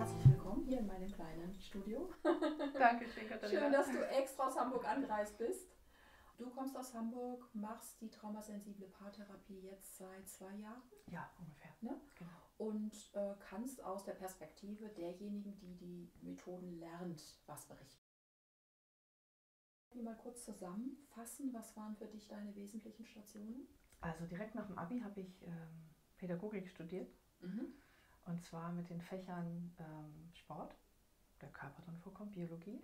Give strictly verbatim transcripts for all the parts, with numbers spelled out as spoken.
herzlich willkommen hier in meinem kleinen Studio. Dankeschön, Katharina. Schön, dass du extra aus Hamburg angereist bist. Du kommst aus Hamburg, machst die traumasensible Paartherapie jetzt seit zwei Jahren. Ja, ungefähr. Ne? Genau. Und äh, kannst aus der Perspektive derjenigen, die die Methoden lernt, was berichten. Mal kurz zusammenfassen, was waren für dich deine wesentlichen Stationen? Also direkt nach dem Abi habe ich ähm, Pädagogik studiert. Mhm. Und zwar mit den Fächern ähm, Sport, der Körper drin vorkommt, Biologie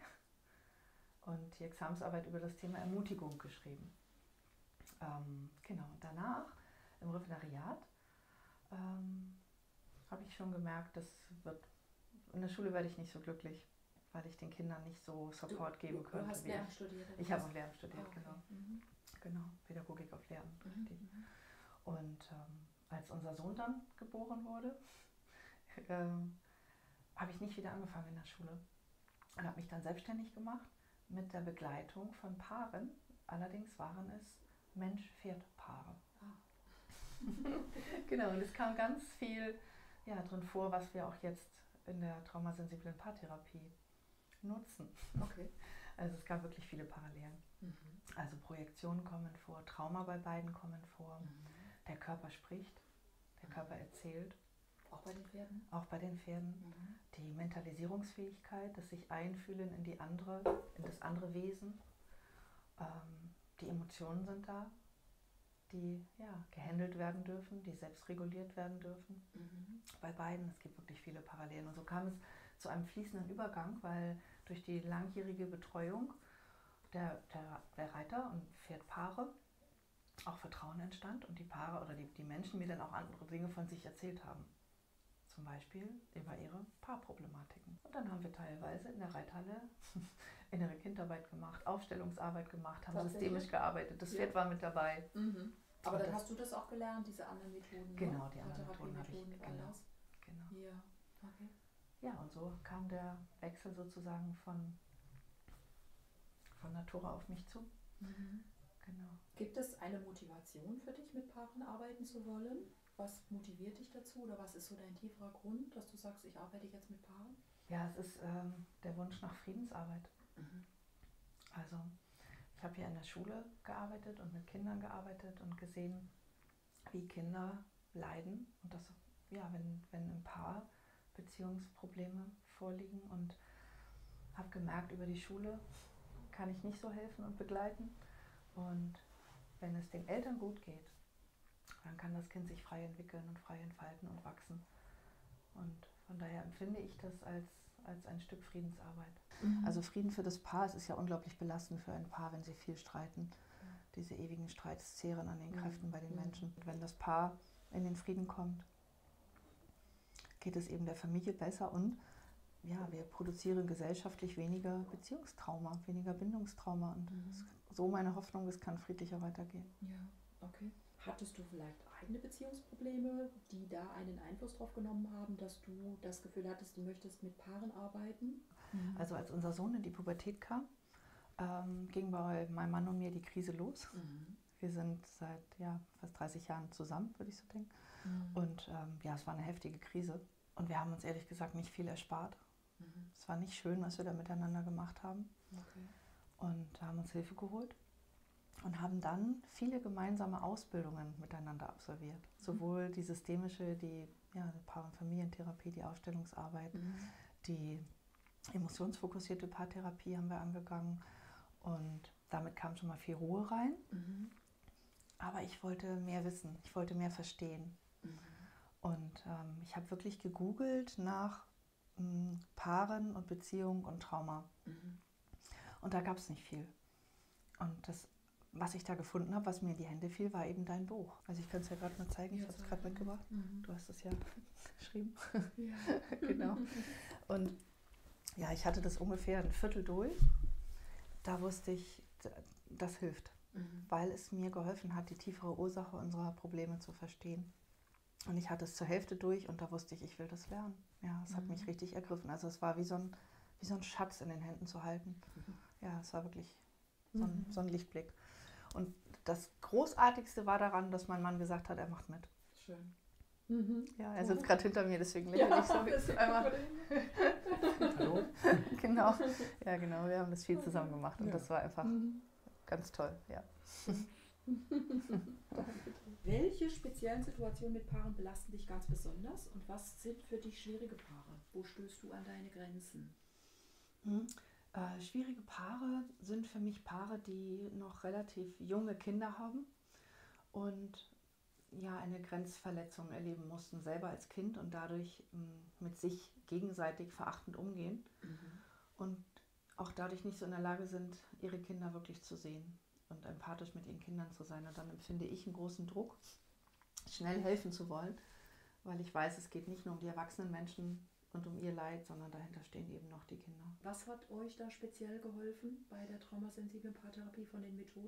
und die Examensarbeit über das Thema Ermutigung geschrieben. Ähm, genau, und danach im Referendariat ähm, habe ich schon gemerkt, das wird, in der Schule werde ich nicht so glücklich, weil ich den Kindern nicht so Support du, geben du, könnte. Du hast Lehramt studiert? Ich habe auf Lehramt studiert, ah, okay. genau. Mhm. Genau, Pädagogik auf Lehramt, Mhm. richtig. Und ähm, als unser Sohn dann geboren wurde, ähm, habe ich nicht wieder angefangen in der Schule und habe mich dann selbstständig gemacht mit der Begleitung von Paaren. Allerdings waren es Mensch-Pferd-Paare. Ah. Genau, und es kam ganz viel ja, drin vor, was wir auch jetzt in der traumasensiblen Paartherapie nutzen. Okay. Also es gab wirklich viele Parallelen. Mhm. Also Projektionen kommen vor, Trauma bei beiden kommen vor, Mhm. der Körper spricht, der Körper erzählt. Auch bei den Pferden? Auch bei den Pferden. Mhm. Die Mentalisierungsfähigkeit, das sich einfühlen in die andere, in das andere Wesen. Ähm, die Emotionen sind da, die ja, gehandelt werden dürfen, die selbst reguliert werden dürfen. Mhm. Bei beiden, es gibt wirklich viele Parallelen. Und so kam es zu einem fließenden Übergang, weil durch die langjährige Betreuung der, der, der Reiter und Pferdpaare auch Vertrauen entstand und die Paare oder die, die Menschen mir dann auch andere Dinge von sich erzählt haben. Zum Beispiel über ihre Paarproblematiken. Und dann haben wir teilweise in der Reithalle innere Kindarbeit gemacht, Aufstellungsarbeit gemacht, haben systemisch gearbeitet. Das ja. Pferd war mit dabei. Mhm. Aber und dann das, hast du das auch gelernt, diese anderen Methoden? Genau, ne? die anderen Methoden habe ich. Genau, das? genau. Ja, okay. Ja, und so kam der Wechsel sozusagen von, von Natura auf mich zu. Mhm. Genau. Gibt es eine Motivation für dich, mit Paaren arbeiten zu wollen? Was motiviert dich dazu oder was ist so dein tieferer Grund, dass du sagst, ich arbeite jetzt mit Paaren? Ja, es ist ähm, der Wunsch nach Friedensarbeit. Mhm. Also ich habe hier in der Schule gearbeitet und mit Kindern gearbeitet und gesehen, wie Kinder leiden und das, ja, wenn, wenn im Paar Beziehungsprobleme vorliegen, und habe gemerkt, über die Schule kann ich nicht so helfen und begleiten, und wenn es den Eltern gut geht, dann kann das Kind sich frei entwickeln und frei entfalten und wachsen. Und von daher empfinde ich das als, als ein Stück Friedensarbeit. Mhm. Also Frieden für das Paar, es ist ja unglaublich belastend für ein Paar, wenn sie viel streiten. Mhm. Diese ewigen Streits zehren an den Kräften mhm. bei den mhm. Menschen. Und wenn das Paar in den Frieden kommt, geht es eben der Familie besser, und ja, wir produzieren gesellschaftlich weniger Beziehungstrauma, weniger Bindungstrauma. Und mhm. es, so meine Hoffnung, es kann friedlicher weitergehen. Ja, okay. Hattest du vielleicht eigene Beziehungsprobleme, die da einen Einfluss drauf genommen haben, dass du das Gefühl hattest, du möchtest mit Paaren arbeiten? Mhm. Also als unser Sohn in die Pubertät kam, ähm, ging bei meinem Mann und mir die Krise los. Mhm. Wir sind seit ja, fast dreißig Jahren zusammen, würde ich so denken. Mhm. Und ähm, ja, es war eine heftige Krise. Und wir haben uns ehrlich gesagt nicht viel erspart. Mhm. Es war nicht schön, was wir da miteinander gemacht haben. Okay. Und haben uns Hilfe geholt. Und haben dann viele gemeinsame Ausbildungen miteinander absolviert. Mhm. Sowohl die systemische, die ja, Paar- und Familientherapie, die Aufstellungsarbeit, mhm. die emotionsfokussierte Paartherapie haben wir angegangen. Und damit kam schon mal viel Ruhe rein. Mhm. Aber ich wollte mehr wissen, ich wollte mehr verstehen. Mhm. Und ähm, ich habe wirklich gegoogelt nach ähm, Paaren und Beziehung und Trauma. Mhm. Und da gab es nicht viel. Und das, was ich da gefunden habe, was mir in die Hände fiel, war eben dein Buch. Also ich kann es ja gerade mal zeigen, ich habe es gerade mitgebracht. Mhm. Du hast es ja geschrieben. Ja. Genau. Und ja, ich hatte das ungefähr ein Viertel durch. Da wusste ich, das hilft, mhm. weil es mir geholfen hat, die tiefere Ursache unserer Probleme zu verstehen. Und ich hatte es zur Hälfte durch und da wusste ich, ich will das lernen. Ja, es mhm. hat mich richtig ergriffen. Also es war wie so, ein, wie so ein Schatz in den Händen zu halten. Mhm. Ja, es war wirklich so ein, mhm. so ein Lichtblick. Und das Großartigste war daran, dass mein Mann gesagt hat, er macht mit. Schön. Mhm. Ja, er sitzt gerade hinter mir, deswegen lächle Ja, ich so. das ist Einmal. Hallo. Genau. Ja, genau. Wir haben das viel zusammen gemacht und Ja. das war einfach Mhm. ganz toll. Ja. Welche speziellen Situationen mit Paaren belasten dich ganz besonders und was sind für dich schwierige Paare? Wo stößt du an deine Grenzen? Mhm. Äh, schwierige Paare sind für mich Paare, die noch relativ junge Kinder haben und ja eine Grenzverletzung erleben mussten, selber als Kind und dadurch mh, mit sich gegenseitig verachtend umgehen Mhm. und auch dadurch nicht so in der Lage sind, ihre Kinder wirklich zu sehen und empathisch mit ihren Kindern zu sein. Und dann empfinde ich einen großen Druck, schnell helfen zu wollen, weil ich weiß, es geht nicht nur um die erwachsenen Menschen und um ihr Leid, sondern dahinter stehen eben noch die Kinder. Was hat euch da speziell geholfen bei der traumasensiblen Paartherapie von den Methoden?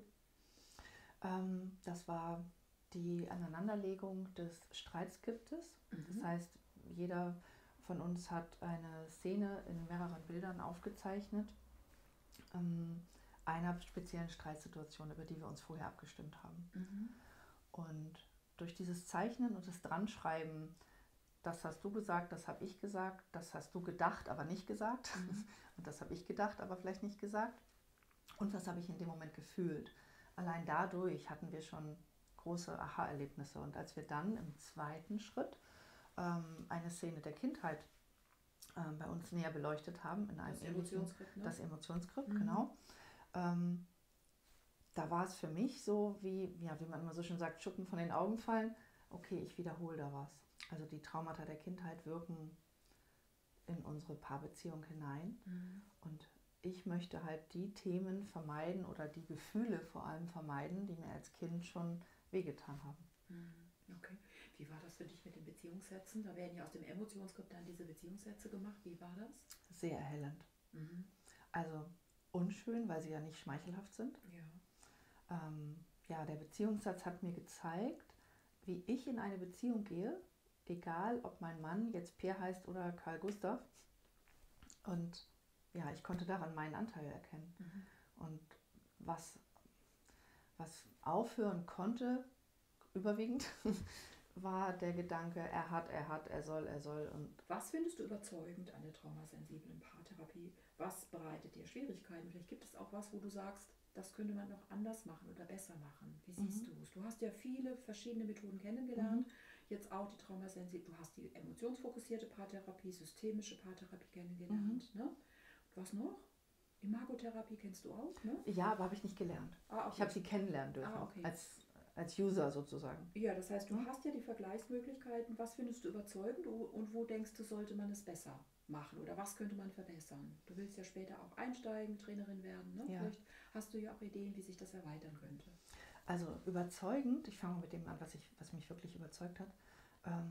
Ähm, das war die Aneinanderlegung des Streitskriptes. Mhm. Das heißt, jeder von uns hat eine Szene in mehreren Bildern aufgezeichnet, ähm, einer speziellen Streitsituation, über die wir uns vorher abgestimmt haben. Mhm. Und durch dieses Zeichnen und das Dranschreiben, das hast du gesagt, das habe ich gesagt, das hast du gedacht, aber nicht gesagt. Mhm. Und das habe ich gedacht, aber vielleicht nicht gesagt. Und was habe ich in dem Moment gefühlt? Allein dadurch hatten wir schon große Aha-Erlebnisse. Und als wir dann im zweiten Schritt ähm, eine Szene der Kindheit ähm, bei uns näher beleuchtet haben, in einem Das ähnlichen, Emotionsskript, ne? das Emotionsskript, Mhm. genau, ähm, da war es für mich so, wie, ja, wie man immer so schön sagt, Schuppen von den Augen fallen. Okay, ich wiederhole da was. Also die Traumata der Kindheit wirken in unsere Paarbeziehung hinein. Mhm. Und ich möchte halt die Themen vermeiden oder die Gefühle vor allem vermeiden, die mir als Kind schon wehgetan haben. Mhm. Okay. Wie war das für dich mit den Beziehungssätzen? Da werden ja aus dem Emotionsskript dann diese Beziehungssätze gemacht. Wie war das? Sehr erhellend. Mhm. Also unschön, weil sie ja nicht schmeichelhaft sind. Ja. Ähm, ja, der Beziehungssatz hat mir gezeigt, wie ich in eine Beziehung gehe, egal ob mein Mann jetzt Peer heißt oder Karl Gustav. Und ja, ich konnte daran meinen Anteil erkennen. Mhm. Und was, was aufhören konnte, überwiegend, war der Gedanke, er hat, er hat, er soll, er soll. Und Was findest du überzeugend an der traumasensiblen Paartherapie? Was bereitet dir Schwierigkeiten? Vielleicht gibt es auch was, wo du sagst, das könnte man noch anders machen oder besser machen. Wie siehst Mhm. du es? Du hast ja viele verschiedene Methoden kennengelernt. Mhm. Jetzt auch die traumasensible, du hast die emotionsfokussierte Paartherapie, systemische Paartherapie kennengelernt. Ne? Und was noch? Imagotherapie kennst du auch, ne? Ja, aber habe ich nicht gelernt. Ah, okay. Ich habe sie kennenlernen dürfen, Ah, okay. als, als User sozusagen. Ja, das heißt, du Mhm. hast ja die Vergleichsmöglichkeiten. Was findest du überzeugend und wo denkst du, sollte man es besser machen oder was könnte man verbessern? Du willst ja später auch einsteigen, Trainerin werden. Ne? Ja. Vielleicht hast du ja auch Ideen, wie sich das erweitern könnte. Also überzeugend, ich fange mal mit dem an, was, ich, was mich wirklich überzeugt hat, ähm,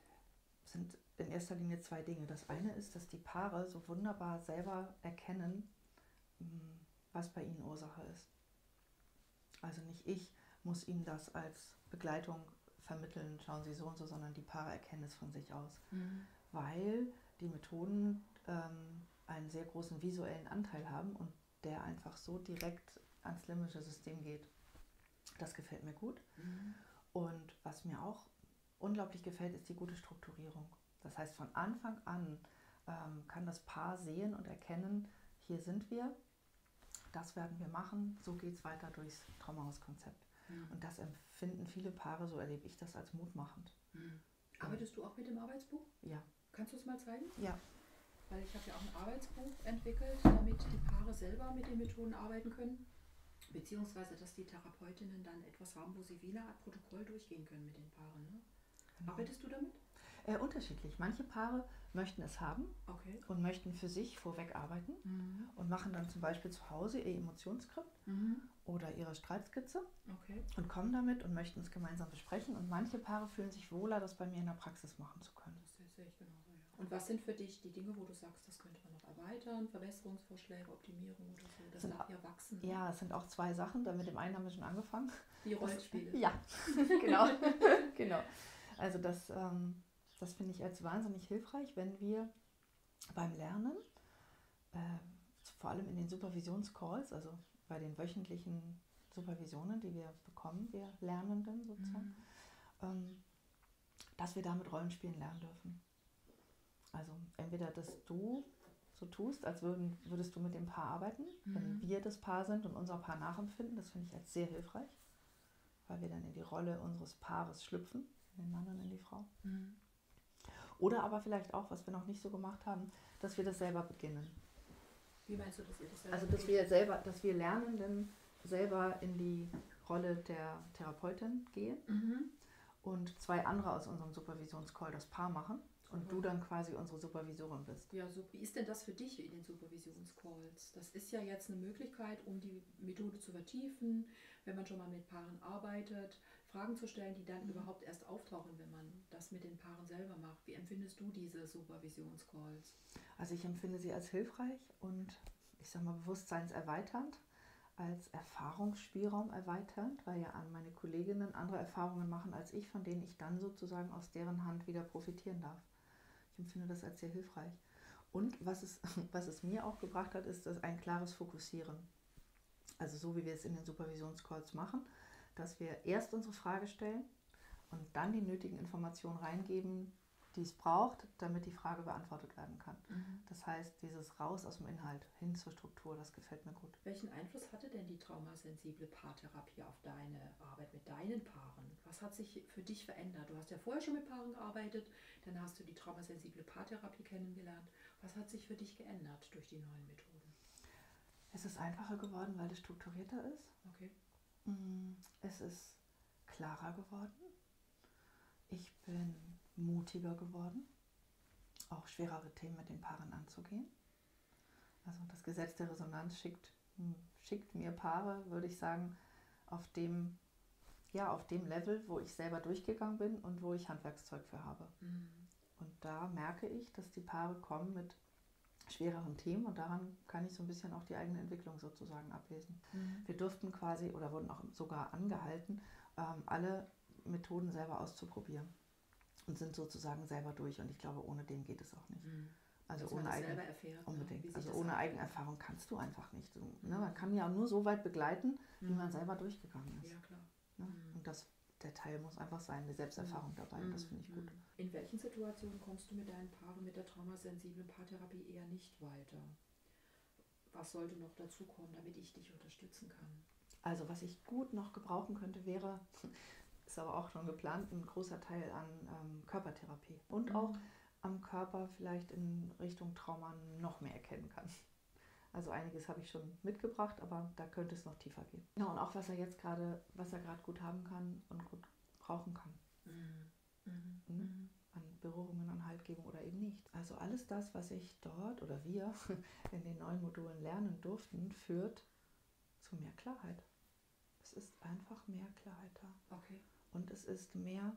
sind in erster Linie zwei Dinge. Das eine ist, dass die Paare so wunderbar selber erkennen, mh, was bei ihnen Ursache ist. Also nicht ich muss ihnen das als Begleitung vermitteln, schauen Sie so und so, sondern die Paare erkennen es von sich aus. Mhm. Weil die Methoden ähm, einen sehr großen visuellen Anteil haben und der einfach so direkt ans limbische System geht. Das gefällt mir gut. Mhm. Und was mir auch unglaublich gefällt, ist die gute Strukturierung. Das heißt, von Anfang an ähm, kann das Paar sehen und erkennen, hier sind wir, das werden wir machen, so geht es weiter durchs Traumahauskonzept. Mhm. Und das empfinden viele Paare, so erlebe ich das, als mutmachend. Mhm. Arbeitest du auch mit dem Arbeitsbuch? Ja. Kannst du es mal zeigen? Ja. Weil ich habe ja auch ein Arbeitsbuch entwickelt, damit die Paare selber mit den Methoden arbeiten können. Beziehungsweise, dass die Therapeutinnen dann etwas haben, wo sie wie eine Art Protokoll durchgehen können mit den Paaren. Ne? Genau. Arbeitest du damit? Äh, unterschiedlich. Manche Paare möchten es haben Okay. und möchten für sich vorweg arbeiten Mhm. und machen dann zum Beispiel zu Hause ihr Emotionsskript Mhm. oder ihre Streitskizze Okay. und kommen damit und möchten es gemeinsam besprechen. Und manche Paare fühlen sich wohler, das bei mir in der Praxis machen zu können. Das sehe ich genauso, ja. Und was sind für dich die Dinge, wo du sagst, das könnte man noch erweitern, Verbesserungsvorschläge, Optimierung oder so? Das Sind darf auch- ja wachsen. Ne? Ja, es sind auch zwei Sachen. Da mit dem einen haben wir schon angefangen. Die Rollenspiele. Ja, genau. genau. Also das, ähm, das finde ich als wahnsinnig hilfreich, wenn wir beim Lernen, äh, vor allem in den Supervisionscalls, also bei den wöchentlichen Supervisionen, die wir bekommen, wir Lernenden sozusagen, Mhm. ähm, dass wir damit Rollenspielen lernen dürfen. Also entweder, dass du so tust, als würden, würdest du mit dem Paar arbeiten, mhm. wenn wir das Paar sind und unser Paar nachempfinden. Das finde ich als sehr hilfreich, weil wir dann in die Rolle unseres Paares schlüpfen, in den Mann und in die Frau. Mhm. Oder aber vielleicht auch, was wir noch nicht so gemacht haben, dass wir das selber beginnen. Wie meinst du, dass ihr das selber Also, dass wir selber, dass wir lernen, dann selber in die Rolle der Therapeutin gehen mhm. und zwei andere aus unserem Supervisionscall das Paar machen. Und du dann quasi unsere Supervisorin bist. Ja, so, wie ist denn das für dich in den Supervisionscalls? Das ist ja jetzt eine Möglichkeit, um die Methode zu vertiefen, wenn man schon mal mit Paaren arbeitet, Fragen zu stellen, die dann mhm. überhaupt erst auftauchen, wenn man das mit den Paaren selber macht. Wie empfindest du diese Supervisionscalls? Also ich empfinde sie als hilfreich und ich sage mal bewusstseinserweiternd, als Erfahrungsspielraum erweiternd, weil ja an meine Kolleginnen andere Erfahrungen machen als ich, von denen ich dann sozusagen aus deren Hand wieder profitieren darf. Ich empfinde das als sehr hilfreich. Und was es, was es mir auch gebracht hat, ist das ein klares Fokussieren. Also so wie wir es in den Supervisionscalls machen, dass wir erst unsere Frage stellen und dann die nötigen Informationen reingeben, die es braucht, damit die Frage beantwortet werden kann. Mhm. Das heißt, dieses Raus aus dem Inhalt hin zur Struktur, das gefällt mir gut. Welchen Einfluss hatte denn die traumasensible Paartherapie auf deine Arbeit mit deinen Paaren? Was hat sich für dich verändert? Du hast ja vorher schon mit Paaren gearbeitet, dann hast du die traumasensible Paartherapie kennengelernt. Was hat sich für dich geändert durch die neuen Methoden? Es ist einfacher geworden, weil es strukturierter ist. Okay. Es ist klarer geworden. Ich bin mutiger geworden, auch schwerere Themen mit den Paaren anzugehen. Also das Gesetz der Resonanz schickt, schickt mir Paare, würde ich sagen, auf dem, ja, auf dem Level, wo ich selber durchgegangen bin und wo ich Handwerkszeug für habe. Mhm. Und da merke ich, dass die Paare kommen mit schwereren Themen und daran kann ich so ein bisschen auch die eigene Entwicklung sozusagen ablesen. Mhm. Wir durften quasi oder wurden auch sogar angehalten, ähm, alle Methoden selber auszuprobieren. Und sind sozusagen selber durch und ich glaube, ohne den geht es auch nicht. Mhm. Also dass ohne man eigene, erfährt, unbedingt. ne? Also ohne Eigenerfahrung kannst du einfach nicht. Du, mhm. ne? Man kann ja nur so weit begleiten, mhm. wie man selber durchgegangen ist. Ja, klar. Ne? Mhm. Und das, der Teil muss einfach sein, eine Selbsterfahrung dabei. Mhm. Und das finde ich gut. In welchen Situationen kommst du mit deinen Paaren mit der traumasensiblen Paartherapie eher nicht weiter? Was sollte noch dazu kommen, damit ich dich unterstützen kann? Also was ich gut noch gebrauchen könnte, wäre, ist aber auch schon geplant, ein großer Teil an ähm, Körpertherapie und mhm. auch am Körper vielleicht in Richtung Trauma noch mehr erkennen kann. Also einiges habe ich schon mitgebracht, aber da könnte es noch tiefer gehen. Ja, und auch was er jetzt gerade, was er gerade gut haben kann und gut brauchen kann. Mhm. Mhm. Mhm. An Berührungen, an Haltgebung oder eben nicht. Also alles das, was ich dort oder wir in den neuen Modulen lernen durften, führt zu mehr Klarheit. Es ist einfach mehr Klarheit da. Okay. Und es ist mehr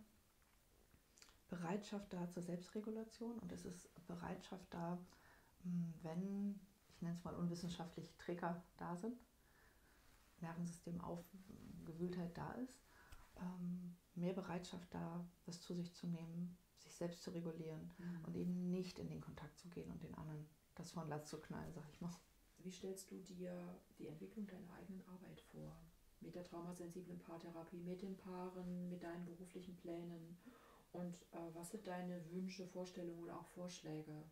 Bereitschaft da zur Selbstregulation und es ist Bereitschaft da, wenn, ich nenne es mal unwissenschaftliche Trigger da sind, Nervensystem Aufgewühltheit da ist, ähm, mehr Bereitschaft da, das zu sich zu nehmen, sich selbst zu regulieren mhm. und eben nicht in den Kontakt zu gehen und den anderen das von Latz zu knallen, sag ich mal. Wie stellst du dir die Entwicklung deiner eigenen Arbeit vor? Mit der traumasensiblen Paartherapie, mit den Paaren, mit deinen beruflichen Plänen? Und äh, was sind deine Wünsche, Vorstellungen oder auch Vorschläge?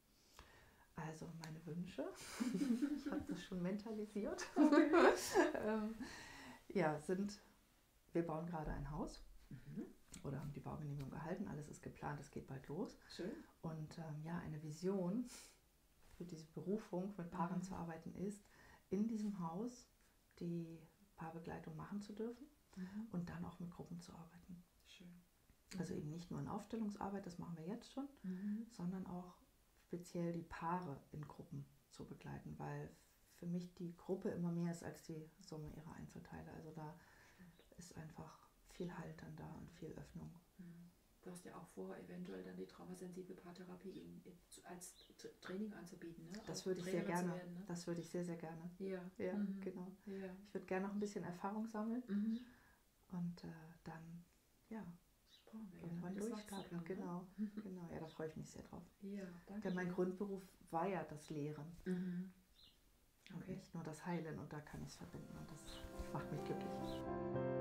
Also meine Wünsche, ich habe das schon mentalisiert, Okay. ähm, ja, sind, wir bauen gerade ein Haus mhm. oder haben die Baugenehmigung erhalten, alles ist geplant, es geht bald los. Schön. Und ähm, ja, eine Vision für diese Berufung, mit Paaren mhm. zu arbeiten, ist, in diesem Haus die Paarbegleitung machen zu dürfen mhm. und dann auch mit Gruppen zu arbeiten. Schön. Mhm. Also eben nicht nur in Aufstellungsarbeit, das machen wir jetzt schon, mhm. sondern auch speziell die Paare in Gruppen zu begleiten, weil für mich die Gruppe immer mehr ist als die Summe ihrer Einzelteile. Also da Stimmt. ist einfach viel Halt dann da und viel Öffnung. Mhm. Du hast ja auch vor, eventuell dann die traumasensible Paartherapie in, in, als Training anzubieten, ne? Das auch würde ich sehr gerne. Werden, ne? Das würde ich sehr, sehr gerne. Ja, ja mhm. genau. Ja. Ich würde gerne noch ein bisschen Erfahrung sammeln mhm. und äh, dann, ja, irgendwann durchstarten. Genau, ne? genau. Ja, da freue ich mich sehr drauf. Ja, danke. Denn mein Grundberuf war ja das Lehren. Mhm. Und okay. nicht nur das Heilen und da kann ich es verbinden und das macht mich glücklich.